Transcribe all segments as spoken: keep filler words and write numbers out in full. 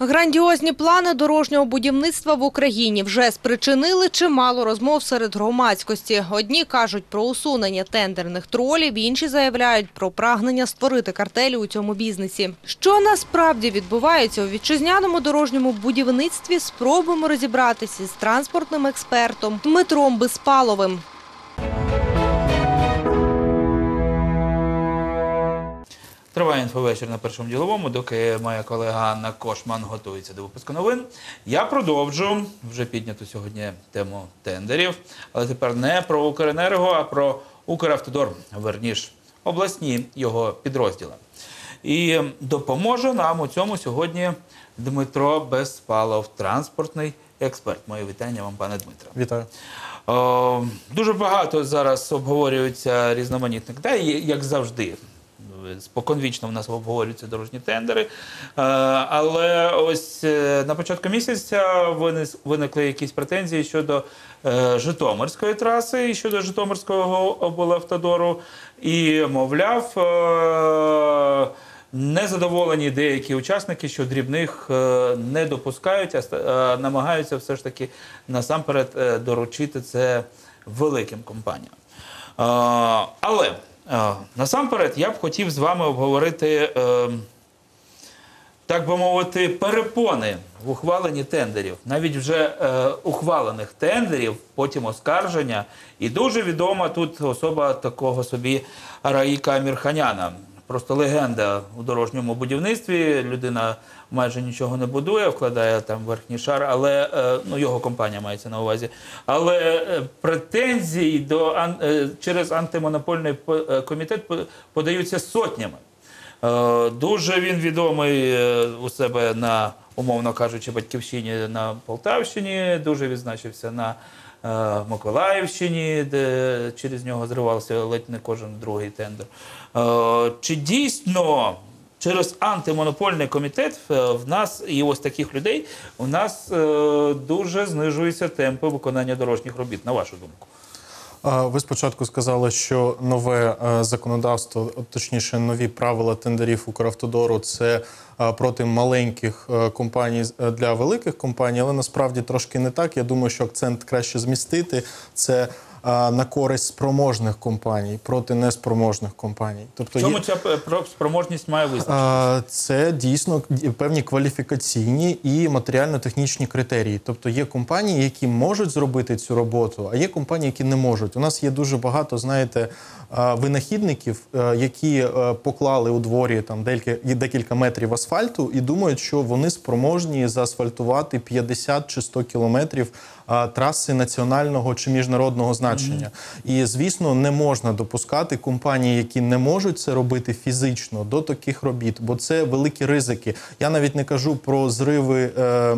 Грандіозні плани дорожнього будівництва в Україні вже спричинили чимало розмов серед громадськості. Одні кажуть про усунення тендерних тролів, інші заявляють про прагнення створити картелі у цьому бізнесі. Що насправді відбувається у вітчизняному дорожньому будівництві, спробуємо розібратися з транспортним експертом Дмитром Безпаловим. Триває інфовечір на Першому діловому, доки моя колега Анна Кошман готується до випуску новин. Я продовжу вже підняту сьогодні тему тендерів, але тепер не про Укренерго, а про Укравтодор, верніш, обласні його підрозділи. І допоможе нам у цьому сьогодні Дмитро Безпалов, транспортний експерт. Моє вітання вам, пане Дмитро. Вітаю. О, дуже багато зараз обговорюються різноманітних, та як завжди. Споконвічно в нас обговорюються дорожні тендери, але ось на початку місяця виникли якісь претензії щодо Житомирської траси і щодо Житомирського облавтодору. І, мовляв, незадоволені деякі учасники, що дрібних не допускають, а намагаються все ж таки насамперед доручити це великим компаніям. Але насамперед, я б хотів з вами обговорити, е, так би мовити, перепони в ухваленні тендерів. Навіть вже е, ухвалених тендерів, потім оскарження. І дуже відома тут особа такого собі Раїка Амірханяна. Просто легенда у дорожньому будівництві. Людина майже нічого не будує, вкладає там верхній шар, але ну, його компанія мається на увазі. Але претензії до через антимонопольний комітет подаються сотнями. Дуже він відомий у себе на, умовно кажучи, батьківщині на Полтавщині, дуже відзначився на Миколаївщині, де через нього зривався ледь не кожен другий тендер. Чи дійсно через антимонопольний комітет в нас, і ось таких людей, у нас дуже знижуються темпи виконання дорожніх робіт, на вашу думку? Ви спочатку сказали, що нове законодавство, точніше нові правила тендерів Укравтодору – це проти маленьких компаній для великих компаній, але насправді трошки не так. Я думаю, що акцент краще змістити. Це на користь спроможних компаній, проти неспроможних компаній. Тобто в чому є... ця спроможність має визначитися? Це дійсно певні кваліфікаційні і матеріально-технічні критерії. Тобто є компанії, які можуть зробити цю роботу, а є компанії, які не можуть. У нас є дуже багато, знаєте, винахідників, які поклали у дворі там декілька метрів асфальту і думають, що вони спроможні заасфальтувати п'ятдесят чи сто кілометрів траси національного чи міжнародного значення. Mm-hmm. І, звісно, не можна допускати компанії, які не можуть це робити фізично, до таких робіт, бо це великі ризики. Я навіть не кажу про зриви е,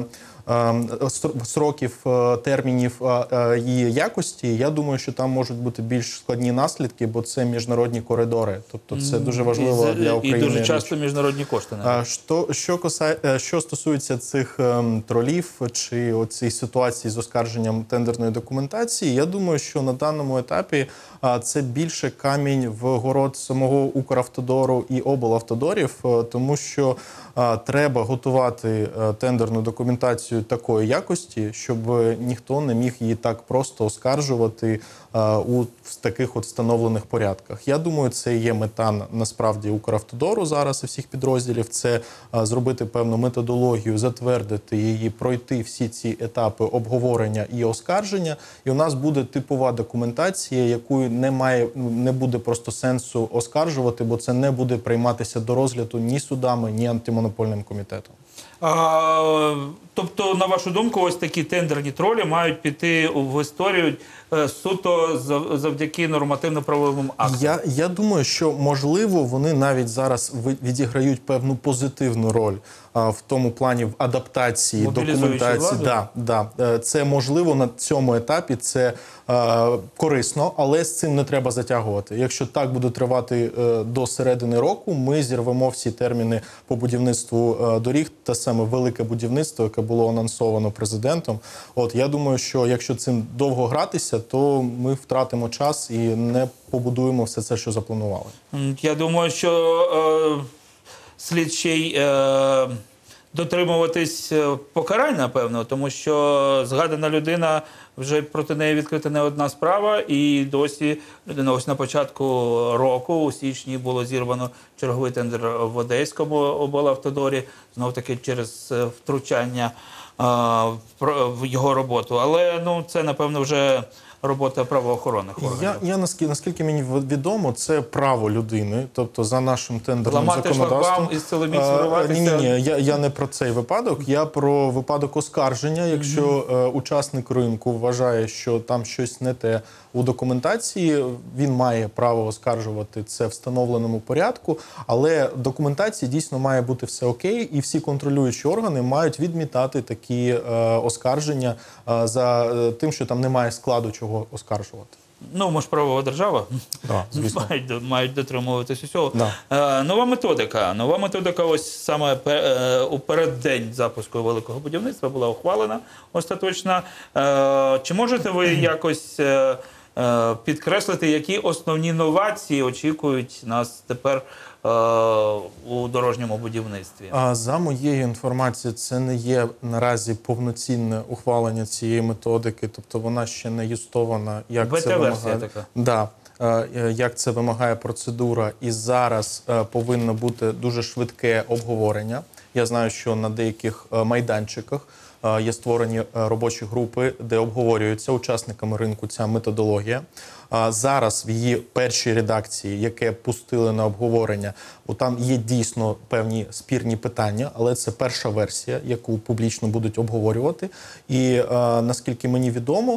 сроків, термінів і якості. Я думаю, що там можуть бути більш складні наслідки, бо це міжнародні коридори. Тобто це дуже важливо і, для України. І дуже часто міжнародні кошти. Що, що, касає, що стосується цих ем, тролів чи оцій ситуації з оскарженням тендерної документації, я думаю, що на даному етапі а, це більше камінь в город самого Укравтодору і облавтодорів, а, тому що а, треба готувати а, тендерну документацію такої якості, щоб ніхто не міг її так просто оскаржувати а, у таких от встановлених порядках. Я думаю, це є мета насправді Укравтодору зараз і всіх підрозділів. Це а, зробити певну методологію, затвердити її, пройти всі ці етапи обговорення і оскарження. І у нас буде типова документація, яку не має, не буде просто сенсу оскаржувати, бо це не буде прийматися до розгляду ні судами, ні антимонопольним комітетом. А, тобто, на вашу думку, ось такі тендерні тролі мають піти в історію суто завдяки нормативно-правовим актам? Я, я думаю, що, можливо, вони навіть зараз відіграють певну позитивну роль а, в тому плані в адаптації, документації. Да, да. Це можливо на цьому етапі, це а, корисно, але з цим не треба затягувати. Якщо так буде тривати а, до середини року, ми зірвемо всі терміни по будівництву а, доріг, те саме велике будівництво, яке було анонсовано президентом. От, я думаю, що якщо цим довго гратися, то ми втратимо час і не побудуємо все це, що запланували. Я думаю, що е, слід ще й е, дотримуватись е, покарань, напевно, тому що згадана людина, вже проти неї відкрита не одна справа, і досі людина ось на початку року, у січні, було зірвано черговий тендер в Одеському облавтодорі, знов-таки через е, втручання е, в його роботу. Але ну, це, напевно, вже робота правоохоронних органів. Я, я наскільки, наскільки мені відомо, це право людини, тобто за нашим тендерним Ламати законодавством. шлагбаум із силоміць вириватися? Ні, ні, ні, я, я не про цей випадок, я про випадок оскарження. Якщо mm-hmm. е, учасник ринку вважає, що там щось не те у документації, він має право оскаржувати це в встановленому порядку, але в документації дійсно має бути все окей, і всі контролюючі органи мають відмітати такі е, оскарження е, за е, тим, що там немає складу чого оскаржувати. Ну, ми ж правова держава, да, звісно. мають, мають дотримуватись усього. Да. Е, нова методика. Нова методика ось саме е, у переддень запуску великого будівництва була ухвалена остаточно. Е, чи можете ви якось е, е, підкреслити, які основні новації очікують нас тепер е, у дорожньому будівництві? А за моєю інформацією, це не є наразі повноцінне ухвалення цієї методики, тобто вона ще не юстована, як це вимагає. така. Да. Як це вимагає процедура, і зараз повинно бути дуже швидке обговорення. Я знаю, що на деяких майданчиках є створені робочі групи, де обговорюється учасниками ринку ця методологія. Зараз в її першій редакції, яке пустили на обговорення, бо там є дійсно певні спірні питання, але це перша версія, яку публічно будуть обговорювати. І наскільки мені відомо,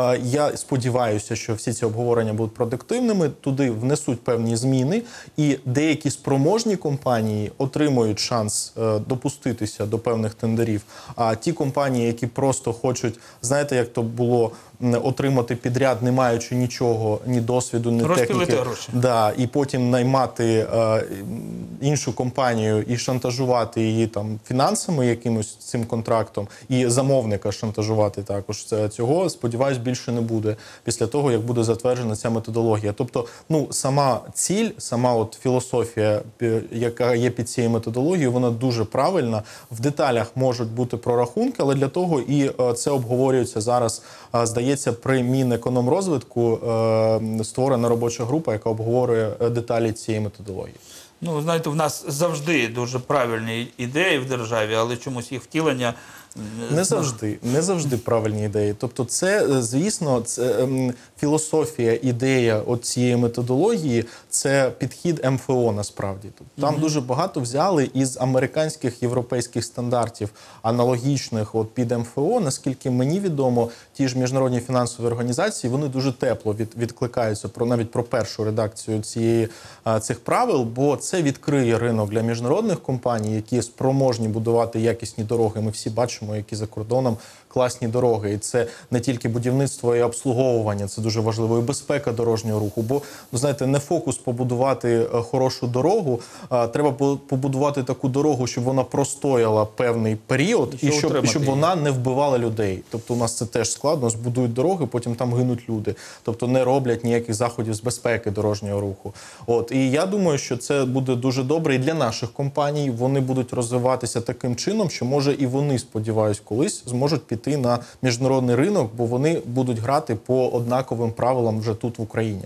я сподіваюся, що всі ці обговорення будуть продуктивними, туди внесуть певні зміни, і деякі спроможні компанії отримують шанс допуститися до певних тендерів, а ті компанії, які просто хочуть, знаєте, як то було, отримати підряд, не маючи нічого, ні досвіду, ні техніки. Гроші. Да, і потім наймати е, іншу компанію і шантажувати її там фінансами якимось цим контрактом, і замовника шантажувати також. Цього, сподіваюсь, більше не буде після того, як буде затверджена ця методологія. Тобто, ну, сама ціль, сама от філософія, яка є під цією методологією, вона дуже правильна. В деталях можуть бути прорахунки, але для того і це обговорюється зараз, здається, при Мінекономрозвитку створена робоча група, яка обговорює деталі цієї методології. Ну, знаєте, в нас завжди дуже правильні ідеї в державі, але чомусь їх втілення... Не завжди, не завжди правильні ідеї. Тобто це, звісно, це, ем, філософія, ідея от цієї методології – це підхід ем еф о насправді. Тобто, там mm-hmm. дуже багато взяли із американських, європейських стандартів, аналогічних от, під ем еф о. Наскільки мені відомо, ті ж міжнародні фінансові організації, вони дуже тепло від, відкликаються про, навіть про першу редакцію цієї, цих правил, бо це відкриє ринок для міжнародних компаній, які спроможні будувати якісні дороги. Ми всі бачимо, які за кордоном класні дороги. І це не тільки будівництво і обслуговування, це дуже важливо, і безпека дорожнього руху. Бо, ну, знаєте, не фокус побудувати хорошу дорогу, а треба побудувати таку дорогу, щоб вона простояла певний період, і, і щоб, щоб вона не вбивала людей. Тобто у нас це теж складно, збудують дороги, потім там гинуть люди. Тобто не роблять ніяких заходів з безпеки дорожнього руху. От. І я думаю, що це буде дуже добре і для наших компаній. Вони будуть розвиватися таким чином, що, може, і вони, сподіваюсь, колись зможуть піти на міжнародний ринок, бо вони будуть грати по однаковим правилам вже тут, в Україні.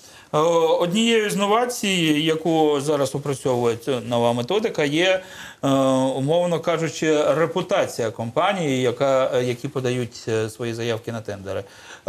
Однією з новацій, яку зараз опрацьовує нова методика, є, умовно кажучи, репутація компанії, яка, які подають свої заявки на тендери.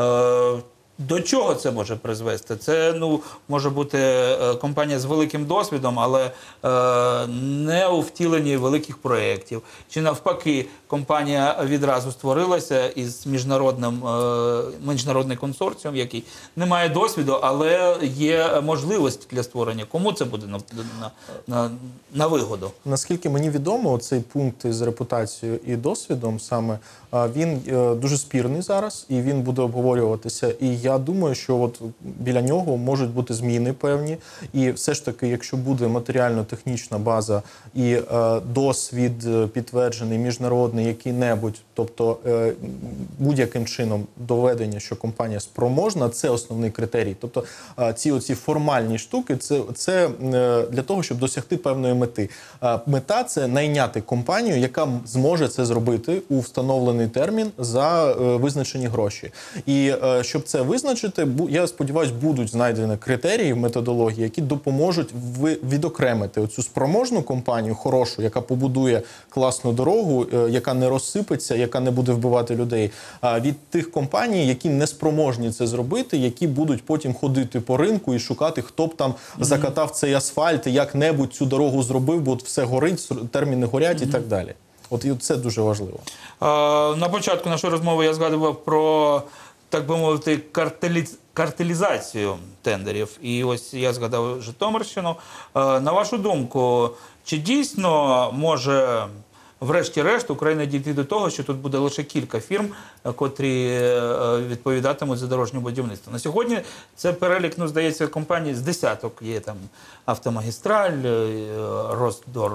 До чого це може призвести? Це, ну, може бути компанія з великим досвідом, але е, не у втіленні великих проєктів. Чи навпаки, компанія відразу створилася із міжнародним, е, міжнародним консорціум, який не має досвіду, але є можливість для створення. Кому це буде на, на, на, на вигоду? Наскільки мені відомо, цей пункт із репутацією і досвідом саме, він дуже спірний зараз, і він буде обговорюватися. І я я думаю, що от біля нього можуть бути зміни певні. І все ж таки, якщо буде матеріально-технічна база і е, досвід підтверджений міжнародний, який-небудь, тобто е, будь-яким чином доведення, що компанія спроможна, це основний критерій. Тобто е, ці оці формальні штуки, це, це е, для того, щоб досягти певної мети. Е, мета – це найняти компанію, яка зможе це зробити у встановлений термін за е, визначені гроші. І е, щоб це визначити, бу, я сподіваюся, будуть знайдені критерії в методології, які допоможуть ви, відокремити оцю спроможну компанію, хорошу, яка побудує класну дорогу, е, яка не розсипеться, яка не буде вбивати людей, а від тих компаній, які не спроможні це зробити, які будуть потім ходити по ринку і шукати, хто б там mm-hmm. закатав цей асфальт, і як-небудь цю дорогу зробив, бо от все горить, терміни горять mm-hmm. і так далі. От і це дуже важливо. А, на початку нашої розмови я згадував про, так би мовити, картелі... картелізацію тендерів. І ось я згадав Житомирщину. А, на вашу думку, чи дійсно може врешті-решт Україна дійти до того, що тут буде лише кілька фірм, котрі відповідатимуть за дорожнє будівництво? На сьогодні це перелік, ну, здається, компаній з десяток. Є там Автомагістраль, Росдор,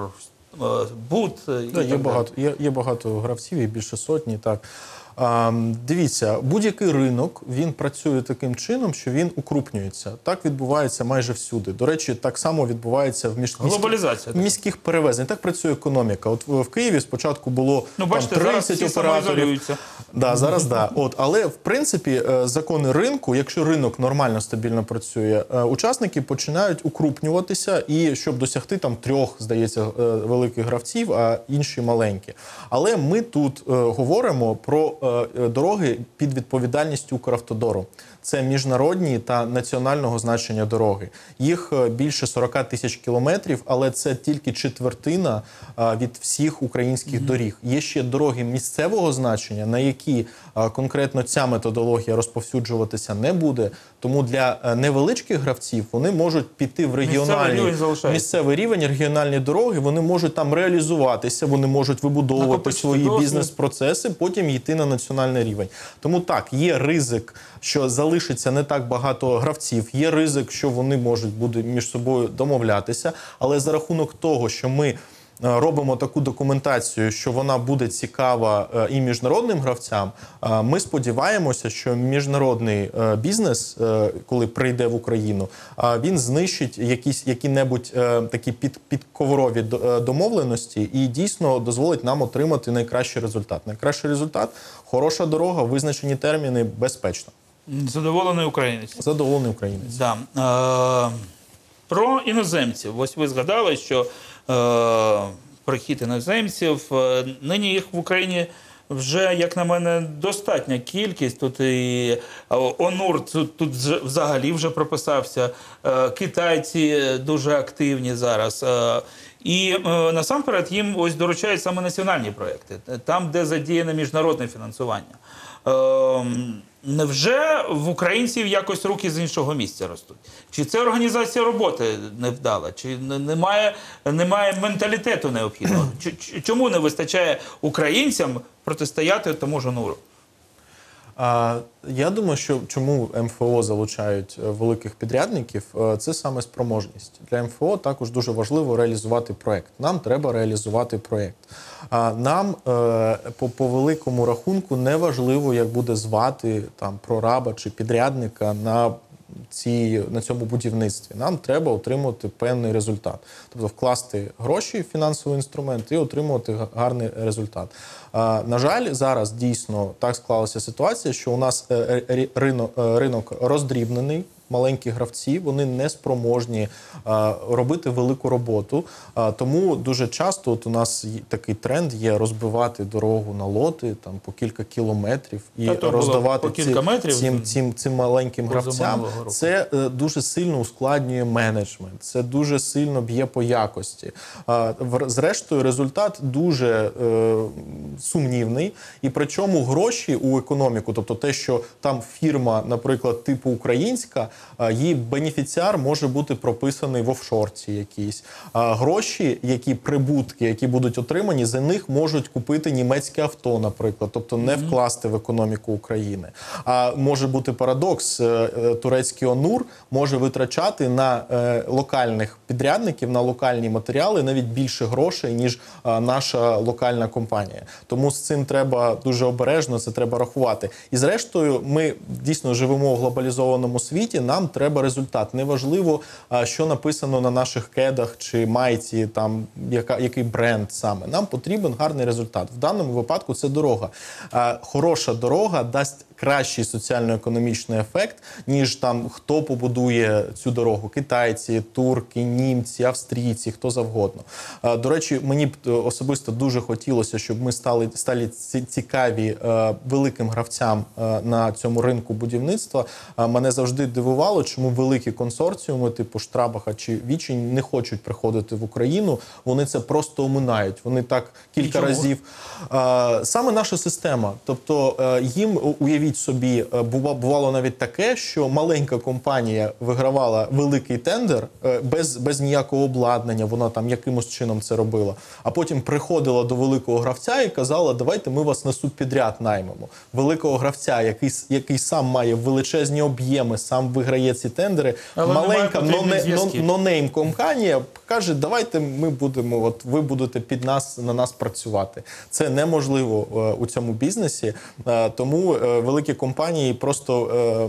Буд. Да, є, багато, є, є багато гравців, є більше сотні, так. А, дивіться, будь-який ринок, він працює таким чином, що він укрупнюється. Так відбувається майже всюди. До речі, так само відбувається в між... Глобалізація. міських, міських перевезень. Так працює економіка. От в, в Києві спочатку було ну, бачите, там, тридцять операторів. Да, зараз да. От, але, в принципі, закони ринку, якщо ринок нормально, стабільно працює, учасники починають укрупнюватися, і щоб досягти там трьох, здається, великих гравців, а інші маленькі. Але ми тут говоримо про дороги під відповідальністю Укравтодору. Це міжнародні та національного значення дороги. Їх більше сорок тисяч кілометрів, але це тільки четвертина від всіх українських mm-hmm. доріг. Є ще дороги місцевого значення, на які конкретно ця методологія розповсюджуватися не буде. Тому для невеличких гравців вони можуть піти в регіональні, місцевий рівень, місцевий рівень регіональні дороги, вони можуть там реалізуватися, вони можуть вибудовувати свої бізнес-процеси, потім йти на національний рівень. Тому так, є ризик, що залишиться не так багато гравців, є ризик, що вони можуть бути між собою домовлятися, але за рахунок того, що ми робимо таку документацію, що вона буде цікава і міжнародним гравцям, ми сподіваємося, що міжнародний бізнес, коли прийде в Україну, він знищить якісь які-небудь такі під, підковрові домовленості і дійсно дозволить нам отримати найкращий результат. Найкращий результат – хороша дорога, визначені терміни, безпечно. Задоволений українець. Задоволений українець. Да. Е, про іноземців. Ось ви згадали, що е, прихід іноземців, е, нині їх в Україні вже, як на мене, достатня кількість. Тут і ОНУР тут, тут взагалі вже прописався, е, китайці дуже активні зараз. Е, І е, насамперед їм ось доручають саме національні проекти, там, де задіяне міжнародне фінансування. Е, невже в українців якось руки з іншого місця ростуть? Чи це організація роботи невдала? Чи немає, немає менталітету необхідного? Чому не вистачає українцям протистояти тому ж ОНУРу? Я думаю, що чому ем еф о залучають великих підрядників, це саме спроможність. Для ем еф о також дуже важливо реалізувати проєкт. Нам треба реалізувати проєкт. Нам по, по великому рахунку не важливо, як буде звати там прораба чи підрядника на Ці, на цьому будівництві. Нам треба отримати певний результат. Тобто вкласти гроші в фінансовий інструмент і отримувати гарний результат. А, на жаль, зараз дійсно так склалася ситуація, що у нас ринок, ринок роздрібнений, маленькі гравці, вони не спроможні а, робити велику роботу. А, тому дуже часто от у нас такий тренд є розбивати дорогу на лоти там, по кілька кілометрів і роздавати ці, цим, цим, цим маленьким гравцям. Це е, дуже сильно ускладнює менеджмент, це дуже сильно б'є по якості. А, в, зрештою, результат дуже е, сумнівний, і причому гроші у економіку, тобто те, що там фірма, наприклад, типу українська, її бенефіціар може бути прописаний в офшорці якійсь. Гроші, які прибутки, які будуть отримані, за них можуть купити німецьке авто, наприклад, тобто не вкласти в економіку України. А може бути парадокс, турецький ОНУР може витрачати на локальних підрядників, на локальні матеріали навіть більше грошей, ніж наша локальна компанія. Тому з цим треба дуже обережно, це треба рахувати. І зрештою, ми дійсно живемо в глобалізованому світі, нам треба результат. Неважливо, що написано на наших кедах чи майці, там, яка, який бренд саме. Нам потрібен гарний результат. В даному випадку це дорога. Хороша дорога дасть кращий соціально-економічний ефект, ніж там хто побудує цю дорогу. Китайці, турки, німці, австрійці, хто завгодно. До речі, мені б особисто дуже хотілося, щоб ми стали, стали цікаві великим гравцям на цьому ринку будівництва. Мене завжди дивувало, чому великі консорціуми, типу Штрабаха чи Вічень, не хочуть приходити в Україну. Вони це просто оминають. Вони так кілька разів. Саме наша система. Тобто їм, уявіть собі, бувало навіть таке, що маленька компанія вигравала великий тендер без, без ніякого обладнання, вона там якимось чином це робила. А потім приходила до великого гравця і казала, давайте ми вас на субпідряд наймемо. Великого гравця, який, який сам має величезні об'єми, сам виграє ці тендери, але маленька нонейм компанія каже, давайте ми будемо, от ви будете під нас, на нас працювати. Це неможливо у цьому бізнесі, тому великі компанії просто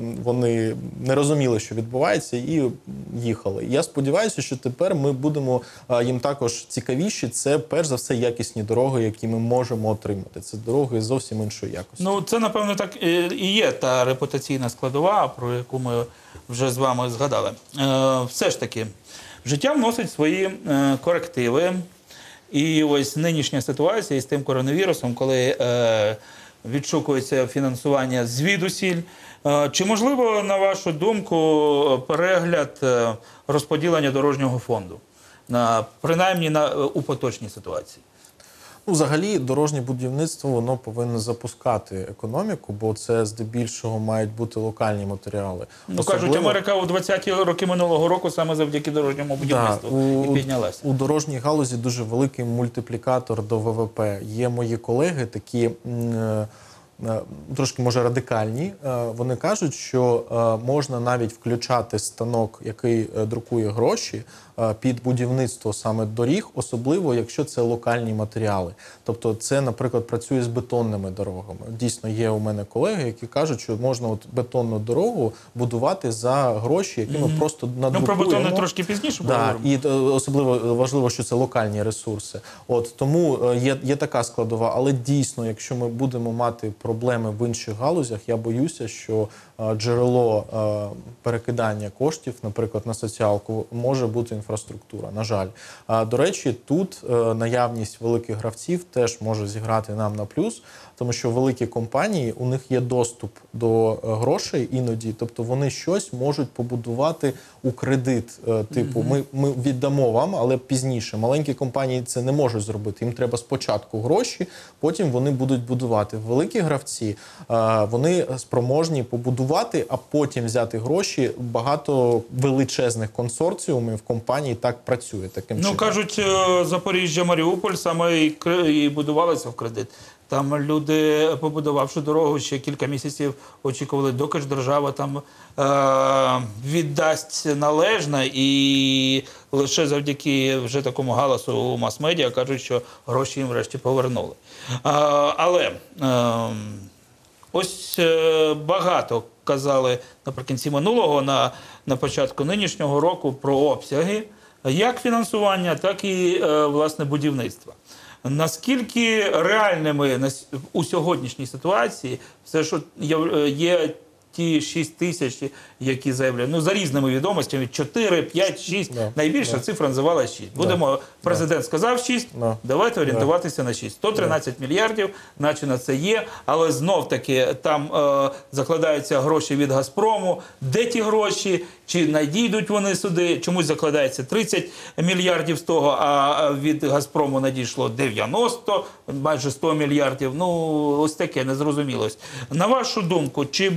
вони не розуміли, що відбувається, і їхали. Я сподіваюся, що тепер ми будемо їм також цікавіші. Це, перш за все, якісні дороги, які ми можемо отримати. Це дороги зовсім іншої якості. Ну, це, напевно, так і є та репутаційна складова, про яку ми вже з вами згадали. Все ж таки, життя вносить свої корективи. І ось нинішня ситуація з тим коронавірусом, коли відшукується фінансування звідусіль. Чи можливо, на вашу думку, перегляд розподілення дорожнього фонду, на, принаймні на, у поточній ситуації? Ну, взагалі, дорожнє будівництво, воно повинно запускати економіку, бо це здебільшого мають бути локальні матеріали. Ну, Особливо... кажуть, Америка у двадцяті роки минулого року саме завдяки дорожньому будівництву да, у, і піднялася. У дорожній галузі дуже великий мультиплікатор до ВВП. Є мої колеги такі... трошки, може, радикальні. Вони кажуть, що можна навіть включати станок, який друкує гроші, під будівництво саме доріг, особливо, якщо це локальні матеріали. Тобто це, наприклад, працює з бетонними дорогами. Дійсно, є у мене колеги, які кажуть, що можна от бетонну дорогу будувати за гроші, які ми просто надрукуємо. Ну, про бетонне трошки пізніше да, і особливо важливо, що це локальні ресурси. От, тому є, є така складова, але дійсно, якщо ми будемо мати проблеми в інших галузях, я боюся, що джерело перекидання коштів, наприклад, на соціалку, може бути інфраструктура, на жаль. До речі, тут наявність великих гравців теж може зіграти нам на плюс, тому що великі компанії, у них є доступ до грошей іноді, тобто вони щось можуть побудувати у кредит, типу, ми, ми віддамо вам, але пізніше. Маленькі компанії це не можуть зробити, їм треба спочатку гроші, потім вони будуть будувати. Великі гравці, вони спроможні побудувати, а потім взяти гроші. Багато величезних консорціумів компаній так працює таким чином. Ну, кажуть, Запоріжжя, Маріуполь саме і, і будувалися в кредит. Там люди, побудувавши дорогу, ще кілька місяців очікували, доки ж держава там е віддасть належне, і лише завдяки вже такому галасу у мас-медіа кажуть, що гроші їм врешті повернули. Е але е ось е багато казали наприкінці минулого, на, на початку нинішнього року про обсяги як фінансування, так і, е власне, будівництва. Наскільки реальними у сьогоднішній ситуації все, що є ті шість тисяч, які заявляють, ну, за різними відомостями, чотири, п'ять, шість, да, найбільша да. цифра називала шість. Будемо, да, президент да. сказав шість, да. давайте орієнтуватися да. на шість. сто тринадцять да. мільярдів, наче на це є, але знов-таки там е, закладаються гроші від «Газпрому». Де ті гроші? Чи надійдуть вони сюди? Чомусь закладається тридцять мільярдів з того, а від «Газпрому» надійшло дев'яносто, майже сто мільярдів. Ну, ось таке, незрозуміло. На вашу думку, чи буде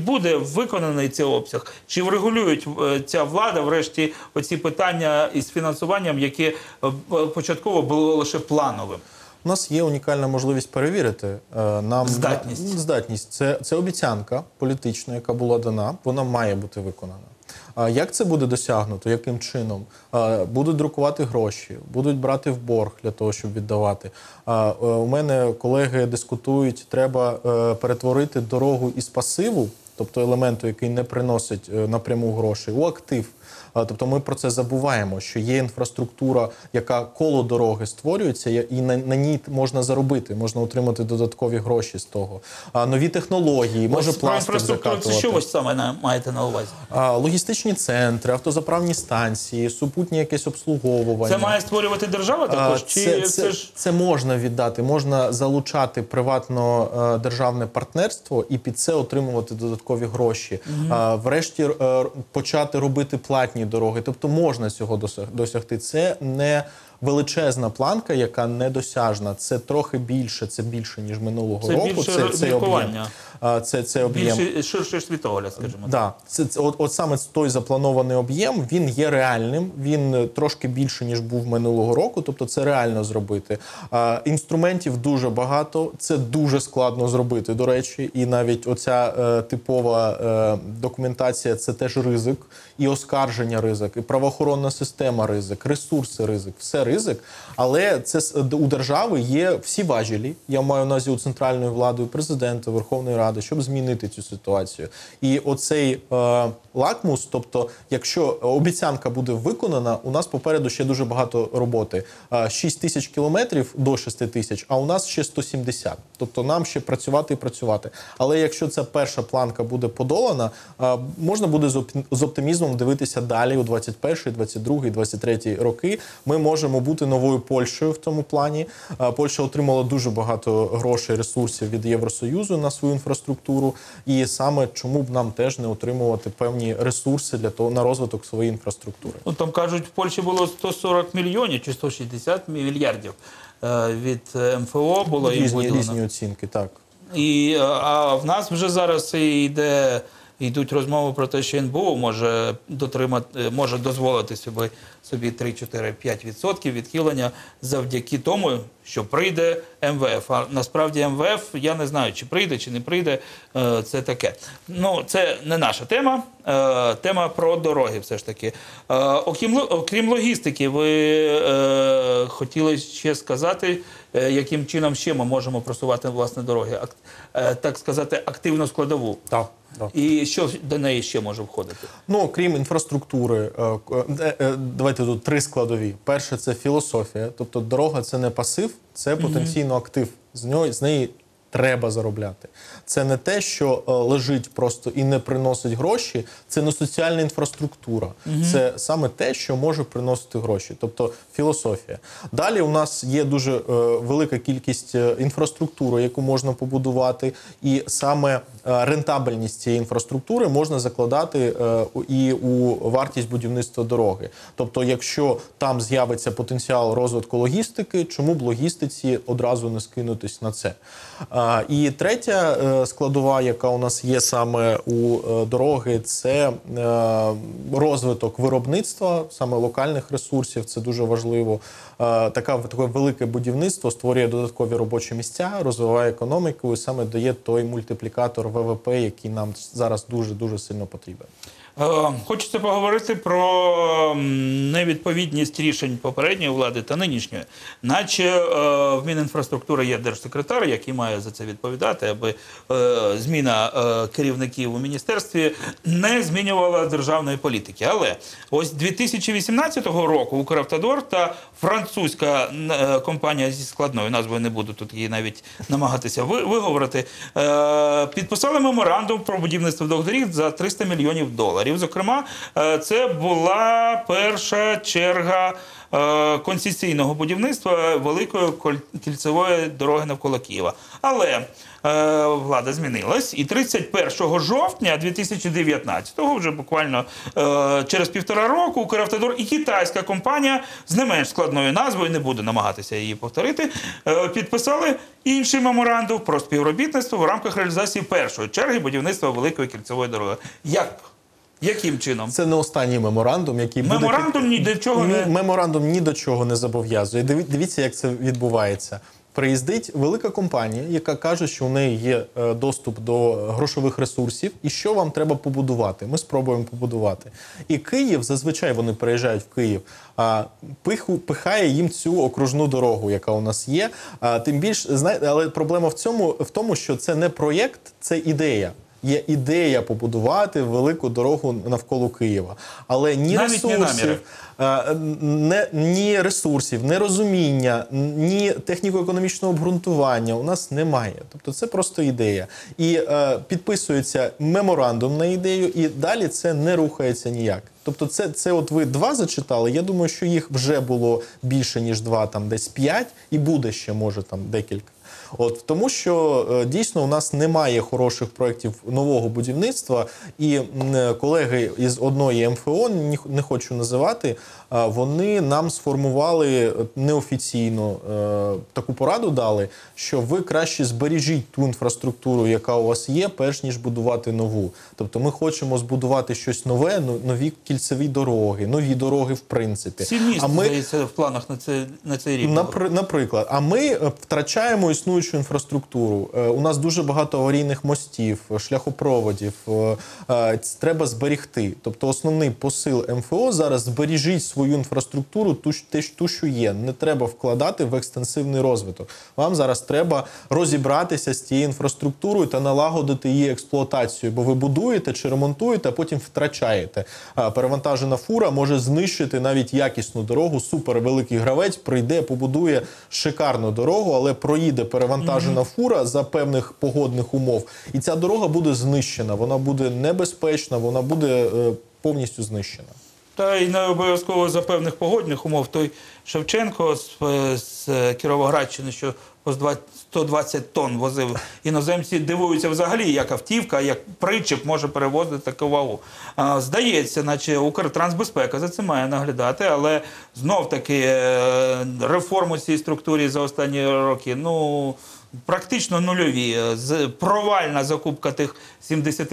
виконаний цей обсяг? Чи врегулюють е, ця влада, врешті, оці питання із фінансуванням, яке е, початково було лише плановим? У нас є унікальна можливість перевірити е, нам Здатність. здатність. Це, це обіцянка політична, яка була дана, вона має бути виконана. А як це буде досягнуто, яким чином? А, будуть друкувати гроші, будуть брати в борг для того, щоб віддавати. А, у мене колеги дискутують, треба е, перетворити дорогу із пасиву, тобто елементу, який не приносить е, напряму грошей, у актив. Тобто ми про це забуваємо, що є інфраструктура, яка коло дороги створюється, і на, на ній можна заробити, можна отримати додаткові гроші з того. А, нові технології, може пластик закатувати. Це що ви саме маєте на увазі? А, логістичні центри, автозаправні станції, супутнє якесь обслуговування. Це має створювати держава також? А, Чи це, це, це, ж... це можна віддати, можна залучати приватно-державне партнерство і під це отримувати додаткові гроші. Угу. А, врешті а, почати робити платні дороги. Тобто можна цього досягти. Це не величезна планка, яка недосяжна. Це трохи більше, це більше, ніж минулого це року. Більше це це об'єм. Це, це об'єм. Більше ширший світогляд, скажімо. Да. Це, це, от, от саме той запланований об'єм, він є реальним, він трошки більше, ніж був минулого року, тобто це реально зробити. А, інструментів дуже багато, це дуже складно зробити, до речі, і навіть оця е, типова е, документація – це теж ризик, і оскарження ризик, і правоохоронна система ризик, ресурси ризик, все ризик, але це у держави є всі важелі, я маю на увазі у центральної влади, у президента, Верховної Ради, щоб змінити цю ситуацію. І оцей е, лакмус, тобто, якщо обіцянка буде виконана, у нас попереду ще дуже багато роботи. Е, шість тисяч кілометрів до шести тисяч, а у нас ще сто сімдесят. Тобто нам ще працювати і працювати. Але якщо ця перша планка буде подолана, е, можна буде з, оп з оптимізмом дивитися далі у двадцять перший, двадцять другий, двадцять третій роки. Ми можемо бути новою Польщею в цьому плані. Е, Польща отримала дуже багато грошей, ресурсів від Євросоюзу на свою інфраструктуру, і саме чому б нам теж не отримувати певні ресурси для того на розвиток своєї інфраструктури. Ну, там кажуть, в Польщі було сто сорок мільйонів чи сто шістдесят мільярдів від ем еф о було їм різні, виділено. різні оцінки, так. І, а в нас вже зараз йде, йдуть розмови про те, що ен бе о може дотримати, може дозволити собі, собі три, чотири, п'ять відсотків відхилення завдяки тому, що прийде ем ве еф. А насправді ем ве еф, я не знаю, чи прийде, чи не прийде, це таке. Ну, це не наша тема, тема про дороги все ж таки. Окрім, окрім логістики, ви хотіли ще сказати, яким чином ще ми можемо просувати власне дороги, так сказати, активну складову. Так. Так. І що до неї ще може входити? Ну, крім інфраструктури, давайте тут три складові. Перше – це філософія. Тобто дорога – це не пасив, це потенційно актив. З нього, з неї треба заробляти. Це не те, що лежить просто і не приносить гроші, це не соціальна інфраструктура. Угу. Це саме те, що може приносити гроші, тобто філософія. Далі у нас є дуже е, велика кількість інфраструктури, яку можна побудувати, і саме е, рентабельність цієї інфраструктури можна закладати е, і у вартість будівництва дороги. Тобто, якщо там з'явиться потенціал розвитку логістики, чому б логістиці одразу не скинутись на це? А, і третя е, складова, яка у нас є саме у е, дороги, це е, розвиток виробництва, саме локальних ресурсів, це дуже важливо. Е, така, таке велике будівництво створює додаткові робочі місця, розвиває економіку і саме дає той мультиплікатор ве ве пе, який нам зараз дуже-дуже сильно потрібен. Хочеться поговорити про невідповідність рішень попередньої влади та нинішньої. Наче в Мінінфраструктури є держсекретар, який має за це відповідати, аби зміна керівників у міністерстві не змінювала державної політики. Але ось дві тисячі вісімнадцятого року Укравтодор та французька компанія зі складною назвою, не буду тут її навіть намагатися виговорити, підписали меморандум про будівництво двох доріг за триста мільйонів доларів. товарів. Зокрема, це була перша черга концесійного будівництва великої кільцевої дороги навколо Києва. Але е, влада змінилась, і тридцять першого жовтня дві тисячі дев'ятнадцятого, вже буквально е, через півтора року, Укравтодор і китайська компанія з не менш складною назвою, не буду намагатися її повторити, е, підписали інший меморандум про співробітництво в рамках реалізації першої черги будівництва великої кільцевої дороги. Як? Яким чином? Це не останній меморандум, який Меморандум буде... ні до чого не... Меморандум ні до чого не зобов'язує. Дивіться, як це відбувається. Приїздить велика компанія, яка каже, що у неї є доступ до грошових ресурсів, і що вам треба побудувати. Ми спробуємо побудувати. І Київ, зазвичай вони приїжджають в Київ, пиху, пихає їм цю окружну дорогу, яка у нас є. Тим більше, знаєте, але проблема в цьому, в тому, що це не проєкт, це ідея. Є ідея побудувати велику дорогу навколо Києва. Але ні Навіть ресурсів, не, ні ресурсів, ні розуміння, ні техніко-економічного обґрунтування у нас немає. Тобто це просто ідея. І е, підписується меморандум на ідею, і далі це не рухається ніяк. Тобто це, це от ви два зачитали, я думаю, що їх вже було більше, ніж два, там десь п'ять, і буде ще, може, там декілька. От, тому що е, дійсно у нас немає хороших проєктів нового будівництва, і е, колеги із одної ем еф о, не, не хочу називати, е, вони нам сформували неофіційно е, таку пораду дали, що ви краще збережіть ту інфраструктуру, яка у вас є, перш ніж будувати нову. Тобто ми хочемо збудувати щось нове, нові кільцеві дороги, нові дороги в принципі. Всі міста, а ми, здається, в планах на, це, на цей рік. Напри, наприклад, а ми втрачаємо існуючу інфраструктуру. У нас дуже багато аварійних мостів, шляхопроводів. Треба зберегти. Тобто основний посил ем еф о зараз – збережіть свою інфраструктуру, ту, ту, що є. Не треба вкладати в екстенсивний розвиток. Вам зараз треба розібратися з тією інфраструктурою та налагодити її експлуатацію. Бо ви будуєте чи ремонтуєте, а потім втрачаєте. Перевантажена фура може знищити навіть якісну дорогу. Супервеликий гравець прийде, побудує шикарну дорогу, але проїде перевантажена фура за певних погодних умов, і ця дорога буде знищена, вона буде небезпечна, вона буде е, повністю знищена. Та й не обов'язково за певних погодних умов. Той Шевченко з, з Кіровоградщини, що по сто двадцять тонн возив, іноземці дивуються взагалі, як автівка, як причеп може перевозити таку вагу. А, здається, наче Укртрансбезпека за це має наглядати, але знов-таки реформу цієї структури за останні роки, ну, практично нульові. Провальна закупка тих сімдесят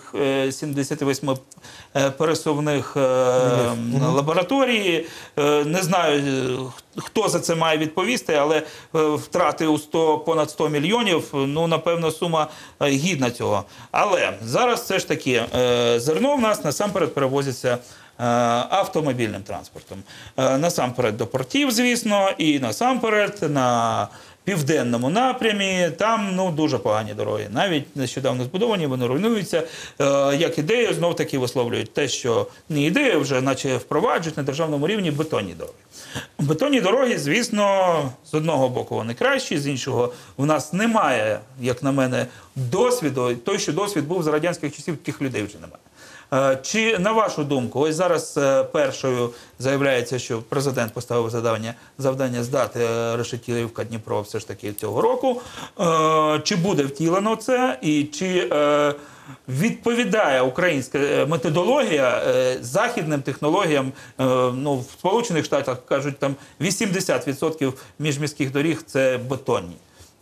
восьми пересувних mm-hmm. лабораторій. Не знаю, хто за це має відповісти, але втрати у сто, понад сто мільйонів, ну, напевно, сума гідна цього. Але зараз все ж таки зерно в нас насамперед перевозиться автомобільним транспортом. Насамперед до портів, звісно, і насамперед на південному напрямі, там, ну, дуже погані дороги. Навіть нещодавно збудовані, вони руйнуються. Е, як ідею, знов-таки висловлюють те, що не ідея, вже наче впроваджують на державному рівні бетонні дороги. Бетонні дороги, звісно, з одного боку вони кращі, з іншого в нас немає, як на мене, досвіду. Той, що досвід був за радянських часів, тих людей вже немає. Чи, на вашу думку, ось зараз першою заявляється, що президент поставив завдання, завдання здати решетилівка Дніпро все ж таки цього року. Чи буде втілено це і чи відповідає українська методологія західним технологіям? Ну, в Сполучених Штатах кажуть, там вісімдесят відсотків міжміських доріг – це бетонні.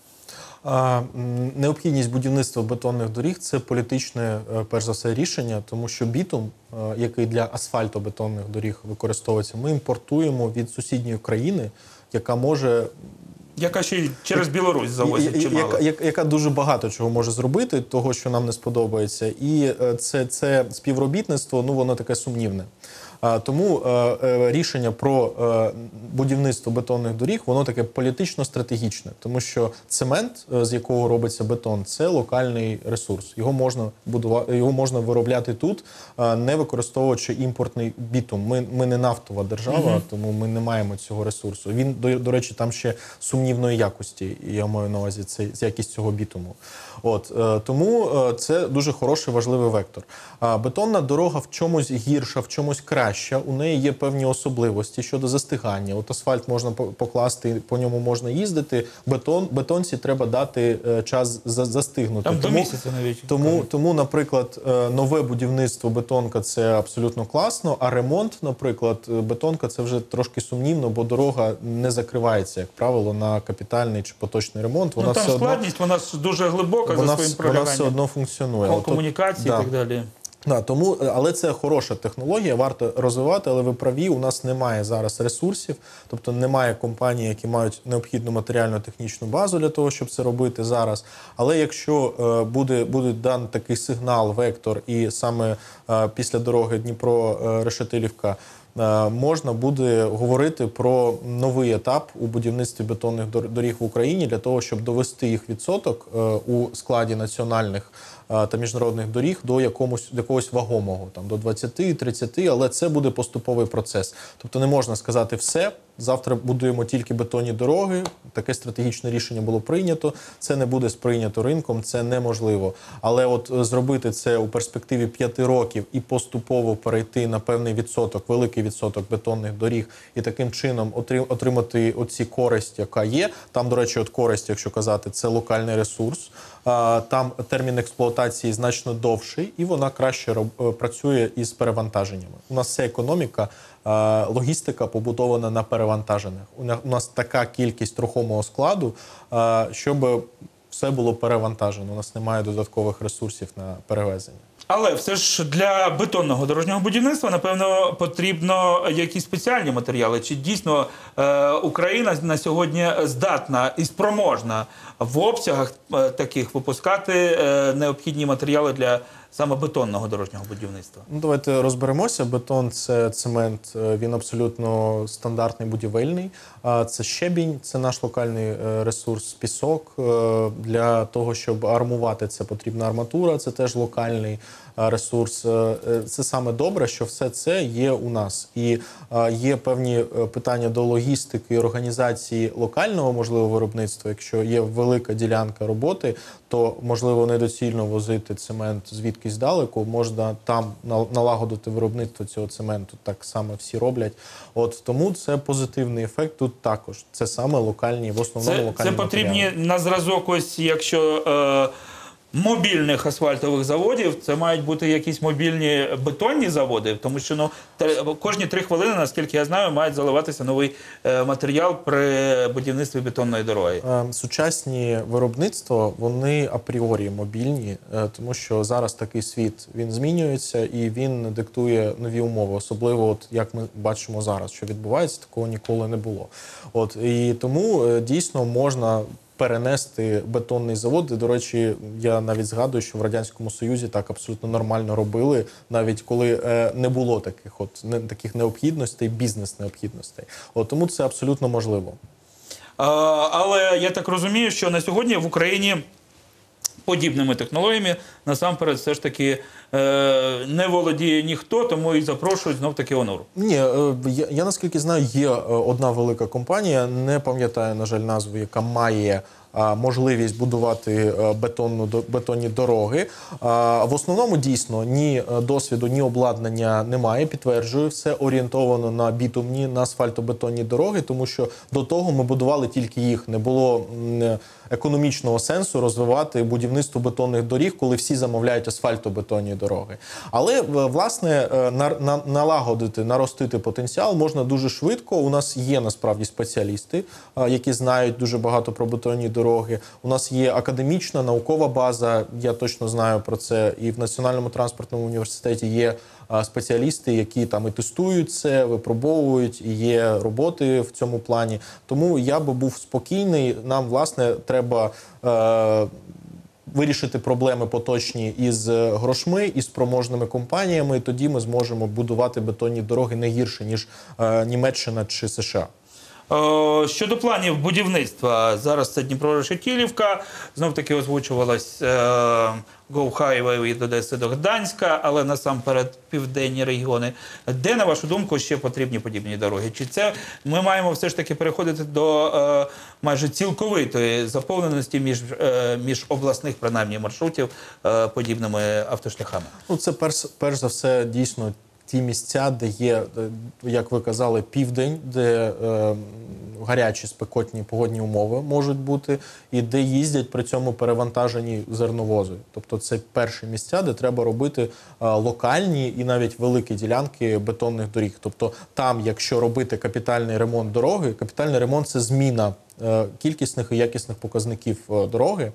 Необхідність будівництва бетонних доріг – це політичне, перш за все, рішення, тому що бітум, який для асфальтобетонних доріг використовується, ми імпортуємо від сусідньої країни, яка може… Яка ще й через Білорусь завозять чимало. Яка, яка дуже багато чого може зробити, того, що нам не сподобається. І це, це співробітництво, ну, воно таке сумнівне. А, Тому е, е, рішення про е, будівництво бетонних доріг, воно таке політично-стратегічне, тому що цемент, е, з якого робиться бетон, це локальний ресурс. Його можна будувати, його можна виробляти тут, е, не використовуючи імпортний бітум. Ми, ми не нафтова держава, uh-huh. тому ми не маємо цього ресурсу. Він, до, до речі, там ще сумнівної якості, я маю на увазі це, якість цього бітуму. От, е, тому е, це дуже хороший, важливий вектор. А бетонна дорога в чомусь гірша, в чомусь краща. У неї є певні особливості щодо застигання. От асфальт можна покласти, по ньому можна їздити. Бетон, бетонці треба дати е, час за, застигнути. Там тому, до місяця навіть. Тому, тому, наприклад, е, нове будівництво бетонка – це абсолютно класно, а ремонт, наприклад, бетонка – це вже трошки сумнівно, бо дорога не закривається, як правило, на капітальний чи поточний ремонт. Вона ну, там все складність, одно, вона дуже глибока вона, за своїм проляганням. Вона все одно функціонує. О, комунікації да. і так далі. Да, тому, але це хороша технологія, варто розвивати, але ви праві, у нас немає зараз ресурсів, тобто немає компаній, які мають необхідну матеріально-технічну базу для того, щоб це робити зараз. Але якщо е, буде, буде дан такий сигнал, вектор, і саме е, після дороги Дніпро-Решетилівка е, можна буде говорити про новий етап у будівництві бетонних доріг в Україні для того, щоб довести їх відсоток е, у складі національних та міжнародних доріг до якомусь, до якогось вагомого, там, до двадцяти-тридцяти, але це буде поступовий процес. Тобто не можна сказати все, завтра будуємо тільки бетонні дороги, таке стратегічне рішення було прийнято, це не буде сприйнято ринком, це неможливо. Але от зробити це у перспективі п'яти років і поступово перейти на певний відсоток, великий відсоток бетонних доріг і таким чином отримати оці користь, яка є. Там, до речі, от користь, якщо казати, це локальний ресурс, там термін експлуатації значно довший, і вона краще працює із перевантаженнями. У нас вся економіка, логістика побудована на перевантаженнях. У нас така кількість рухомого складу, щоб все було перевантажено. У нас немає додаткових ресурсів на перевезення. Але все ж для бетонного дорожнього будівництва, напевно, потрібно якісь спеціальні матеріали. Чи дійсно е, Україна на сьогодні здатна і спроможна в обсягах е, таких випускати е, необхідні матеріали для саме бетонного дорожнього будівництва? Ну, давайте розберемося. Бетон – це цемент, він абсолютно стандартний будівельний. Це щебінь, це наш локальний ресурс, пісок. Для того, щоб армувати, це потрібна арматура, це теж локальний ресурс. Це саме добре, що все це є у нас. І є певні питання до логістики і організації локального, можливо, виробництва. Якщо є велика ділянка роботи, то, можливо, недоцільно возити цемент звідкись далеко, можна там налагодити виробництво цього цементу, так само всі роблять. От тому це позитивний ефект тут також. Це саме локальні, в основному це, локальні Це потрібні матеріали. На зразок, ось якщо е, мобільних асфальтових заводів, це мають бути якісь мобільні бетонні заводи, тому що ну, кожні три хвилини, наскільки я знаю, мають заливатися новий е, матеріал при будівництві бетонної дороги. Е, сучасні виробництва, вони апріорі мобільні, е, тому що зараз такий світ, він змінюється і він диктує нові умови. Особливо, от, як ми бачимо зараз, що відбувається, такого ніколи не було. От, і тому е, дійсно можна перенести бетонний завод. До речі, я навіть згадую, що в Радянському Союзі так абсолютно нормально робили, навіть коли е, не було таких, от, не, таких необхідностей, бізнес-необхідностей. От, тому це абсолютно можливо. А, але я так розумію, що на сьогодні в Україні подібними технологіями насамперед все ж таки е, не володіє ніхто, тому і запрошують знов-таки ОНУР. Ні, е, я, я наскільки знаю, є одна велика компанія, не пам'ятаю, на жаль, назву, яка має можливість будувати бетонну, бетонні дороги. В основному, дійсно, ні досвіду, ні обладнання немає, підтверджую, все орієнтовано на бітумні, на асфальтобетонні дороги, тому що до того ми будували тільки їх. Не було економічного сенсу розвивати будівництво бетонних доріг, коли всі замовляють асфальтобетонні дороги. Але, власне, налагодити, наростити потенціал можна дуже швидко. У нас є, насправді, спеціалісти, які знають дуже багато про бетонні дороги. У нас є академічна, наукова база, я точно знаю про це, і в Національному транспортному університеті є спеціалісти, які там і тестують це, випробовують, і є роботи в цьому плані. Тому я би був спокійний. Нам, власне, треба е, вирішити проблеми поточні із грошми, із спроможними компаніями, і тоді ми зможемо будувати бетонні дороги не гірше, ніж е, Німеччина чи США. Е, Щодо планів будівництва, зараз це Дніпро-Решетилівка, знов-таки озвучувалось е, Go Highway від Одеси до Гданська, але насамперед південні регіони. Де, на вашу думку, ще потрібні подібні дороги? Чи це ми маємо все ж таки переходити до е, майже цілковитої заповненості між, е, між обласних, принаймні, маршрутів е, подібними автошляхами? Ну, це перш, перш за все дійсно ті місця, де є, як ви казали, південь, де е, гарячі спекотні погодні умови можуть бути, і де їздять при цьому перевантажені зерновози. Тобто це перші місця, де треба робити е, локальні і навіть великі ділянки бетонних доріг. Тобто там, якщо робити капітальний ремонт дороги, капітальний ремонт – це зміна е, кількісних і якісних показників е, дороги,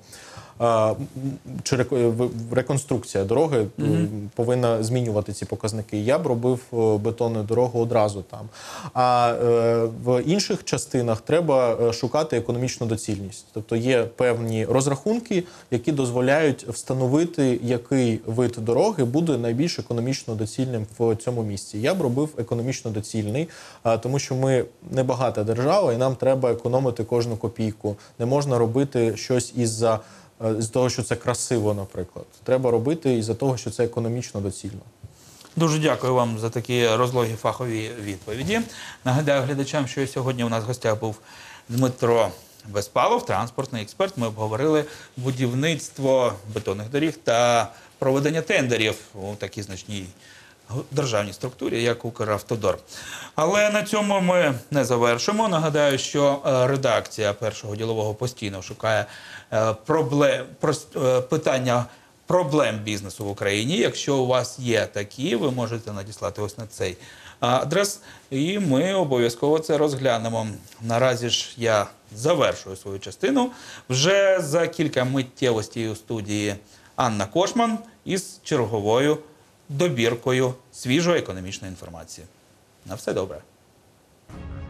чи реконструкція дороги mm-hmm. повинна змінювати ці показники. Я б робив бетонну дорогу одразу там. А в інших частинах треба шукати економічну доцільність. Тобто є певні розрахунки, які дозволяють встановити, який вид дороги буде найбільш економічно доцільним в цьому місці. Я б робив економічно доцільний, тому що ми небагата держава, і нам треба економити кожну копійку. Не можна робити щось із-за з того, що це красиво, наприклад. Треба робити із-за того, що це економічно доцільно. Дуже дякую вам за такі розлогі фахові відповіді. Нагадаю глядачам, що сьогодні у нас в гостях був Дмитро Безпалов, транспортний експерт. Ми обговорили будівництво бетонних доріг та проведення тендерів у такій значній державній структурі, як Укравтодор. Але на цьому ми не завершимо. Нагадаю, що редакція Першого ділового постійно шукає проблем, питання проблем бізнесу в Україні. Якщо у вас є такі, ви можете надіслати ось на цей адрес, і ми обов'язково це розглянемо. Наразі ж я завершую свою частину. Вже за кілька миттєвостей у студії Анна Кошман із черговою добіркою свіжої економічної інформації. На все добре.